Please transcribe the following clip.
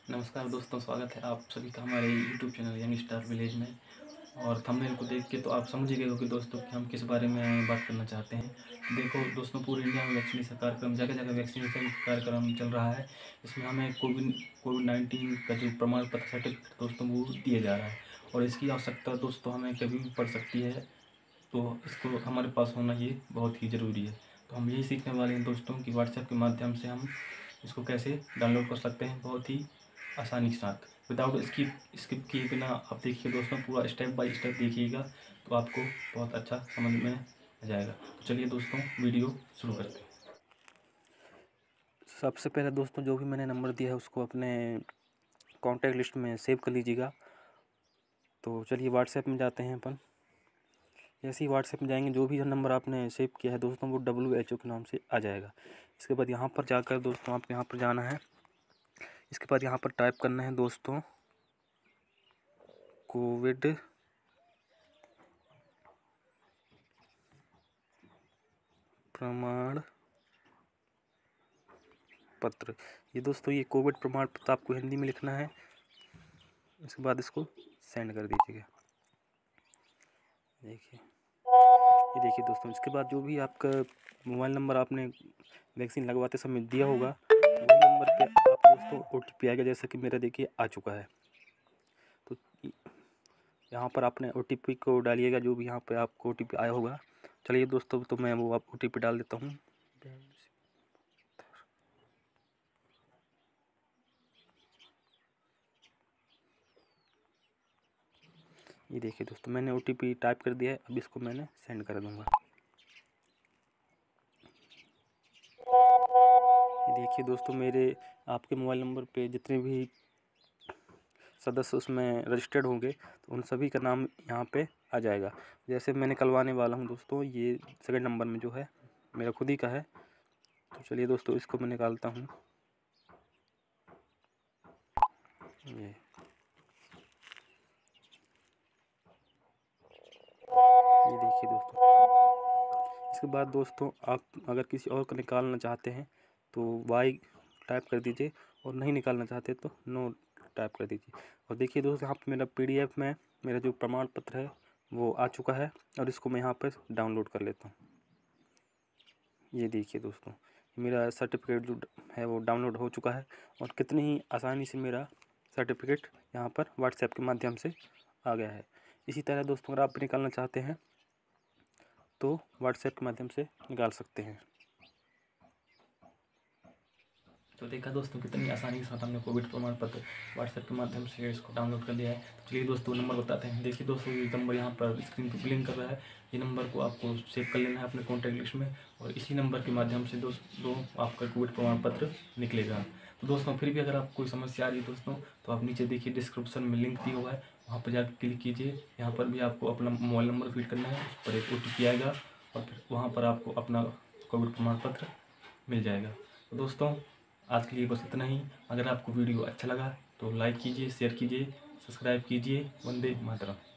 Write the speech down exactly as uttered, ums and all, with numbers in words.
नमस्कार दोस्तों, स्वागत है आप सभी का हमारे YouTube channel young star village में। और थंबनेल को देख के तो आप समझ ही गए हो कि दोस्तों कि हम किस बारे में बात करना चाहते हैं। देखो दोस्तों, पूरे इंडिया में वैक्सीनेशन कार्यक्रम, जगह जगह वैक्सीनेशन कार्यक्रम चल रहा है। इसमें हमें कोविड कोविड नाइन्टीन का जो प्रमाण पत्र सर्टिफिकेट दोस्तों वो दिया जा रहा है, और इसकी आवश्यकता दोस्तों हमें कभी भी पड़ सकती है। तो इसको हमारे पास होना ये बहुत ही ज़रूरी है। तो हम यही सीखने वाले हैं दोस्तों कि व्हाट्सएप के माध्यम से हम इसको कैसे डाउनलोड कर सकते हैं बहुत ही आसानी के साथ, विदाउट स्किप स्किप किए बिना। आप देखिए दोस्तों, पूरा स्टेप बाय स्टेप देखिएगा तो आपको बहुत अच्छा समझ में आ जाएगा। तो चलिए दोस्तों, वीडियो शुरू करते हैं। सबसे पहले दोस्तों, जो भी मैंने नंबर दिया है उसको अपने कॉन्टैक्ट लिस्ट में सेव कर लीजिएगा। तो चलिए व्हाट्सएप में जाते हैं अपन। जैसे ही व्हाट्सएप में जाएंगे, जो भी नंबर आपने सेव किया है दोस्तों वो डब्ल्यू एच ओ के नाम से आ जाएगा। इसके बाद यहाँ पर जाकर दोस्तों आप यहाँ पर जाना है। इसके बाद यहाँ पर टाइप करना है दोस्तों कोविड प्रमाण पत्र। ये दोस्तों ये कोविड प्रमाण पत्र आपको हिंदी में लिखना है। इसके बाद इसको सेंड कर दीजिएगा। देखिए, ये देखिए दोस्तों, इसके बाद जो भी आपका मोबाइल नंबर आपने वैक्सीन लगवाते समय दिया होगा वही नंबर पे आप दोस्तों ओ टी पी आएगा। जैसा कि मेरा देखिए आ चुका है। तो यहाँ पर आपने ओ टी पी को डालिएगा, जो भी यहाँ पे आपको ओ टी पी आया होगा। चलिए दोस्तों, तो मैं वो आप ओ टी पी डाल देता हूँ। ये देखिए दोस्तों, मैंने ओ टी पी टाइप कर दिया है। अब इसको मैंने सेंड कर दूँगा। ये देखिए दोस्तों, मेरे आपके मोबाइल नंबर पे जितने भी सदस्य उसमें रजिस्टर्ड होंगे तो उन सभी का नाम यहाँ पे आ जाएगा। जैसे मैंने कलवाने वाला हूँ दोस्तों, ये सेकंड नंबर में जो है मेरा खुद ही का है। तो चलिए दोस्तों, इसको मैं निकालता हूँ। ये ये देखिए दोस्तों। इसके बाद दोस्तों, आप अगर किसी और को निकालना चाहते हैं तो वाई टाइप कर दीजिए, और नहीं निकालना चाहते तो नो टाइप कर दीजिए। और देखिए दोस्तों, यहाँ पे मेरा पी डी एफ में मेरा जो प्रमाण पत्र है वो आ चुका है, और इसको मैं यहाँ पर डाउनलोड कर लेता हूँ। ये देखिए दोस्तों, मेरा सर्टिफिकेट जो है वो डाउनलोड हो चुका है, और कितनी ही आसानी से मेरा सर्टिफिकेट यहाँ पर व्हाट्सएप के माध्यम से आ गया है। इसी तरह दोस्तों, अगर आप निकालना चाहते हैं तो व्हाट्सएप के माध्यम से निकाल सकते हैं। तो देखा दोस्तों, कितनी आसानी के साथ हमने कोविड प्रमाण पत्र व्हाट्सएप के माध्यम से इसको डाउनलोड कर लिया है। तो चलिए दोस्तों, नंबर बताते हैं। देखिए दोस्तों, ये नंबर यहाँ पर स्क्रीन पर ब्लिंक कर रहा है। ये नंबर को आपको सेव कर लेना है अपने कॉन्टैक्ट लिस्ट में, और इसी नंबर के माध्यम से दोस्तों आपका कोविड प्रमाण पत्र निकलेगा। तो दोस्तों, फिर भी अगर आपको कोई समस्या आ रही है दोस्तों, तो आप नीचे देखिए डिस्क्रिप्शन में लिंक दिया हुआ है, वहाँ पर जाकर क्लिक कीजिए। यहाँ पर भी आपको अपना मोबाइल नंबर फीड करना है, उस पर एक ओ टी पी आएगा, और फिर वहाँ पर आपको अपना कोविड प्रमाण पत्र मिल जाएगा। तो दोस्तों, आज के लिए बस इतना ही। अगर आपको वीडियो अच्छा लगा तो लाइक कीजिए, शेयर कीजिए, सब्सक्राइब कीजिए। वंदे मातरम।